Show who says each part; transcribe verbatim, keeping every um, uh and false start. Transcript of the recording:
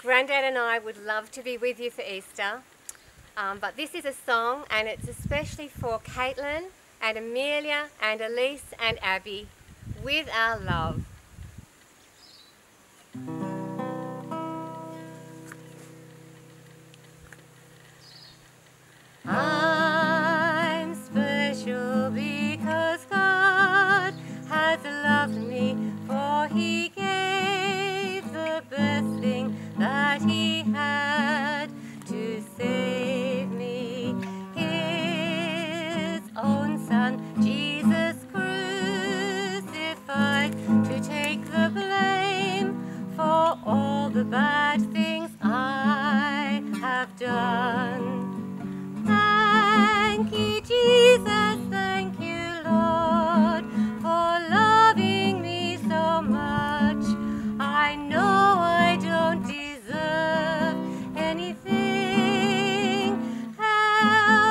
Speaker 1: Grandad and I would love to be with you for Easter, um, but this is a song and it's especially for Caitlin and Amelia and Elise and Abby, with our love. I'm special because God has loved me, for He gave the best thing that He had to save me. His own Son, Jesus crucified, to take the blame for all the bad things I have done. Thank you, Jesus, thank you, Lord, for loving me so much. I know I don't deserve anything else.